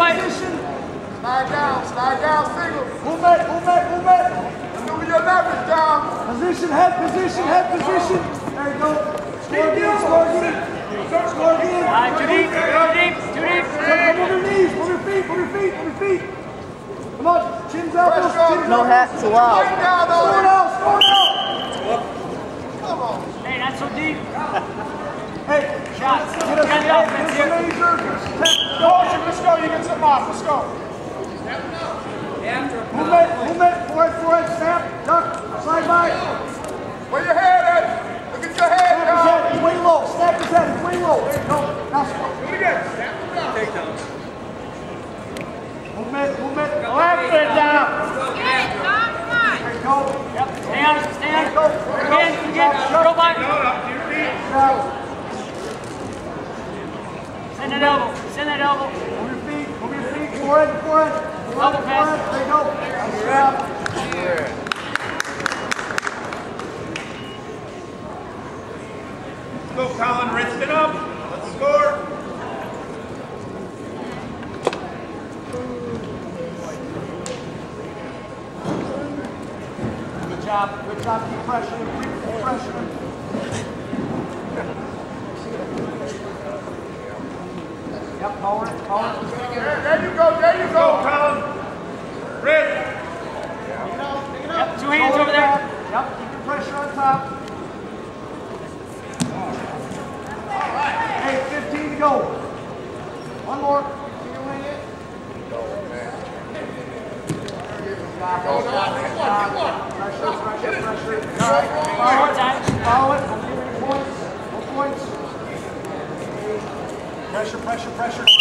position. Slide down, single. Movement. Maneuver your leverage down. Position, head position. There you go. Score again. Too deep. Move your knees, move your feet. Come on, chins, elbows, chins. No hats allowed. Score now. Come on. Hey, not so deep. Hey, Shots. get us a major. Let's go. You get something off. Let's go. Movement. Forehead, snap, duck, slide by. Where your head at? Look at your head, Snap his head, it's way low. Snap his head, it's way low. There you go. Now score. Do it again. Snap it down. Take down. Movement. Left foot down. There you go. Yep. Stay on. Go. Again. Go by. Now, Send that elbow. move your feet. Forehead. Elbow pass. There you go. Snap. Go, Colin. Rinse it up. Let's score. Good job. Keep pressuring. Yep, power it. There you go, Colin. Red. Yep. 2 hands over there. Yep, keep the pressure on top. Hey, 15 to go. One more. Pressure. All right. Follow it. Don't give any points. No points. Pressure.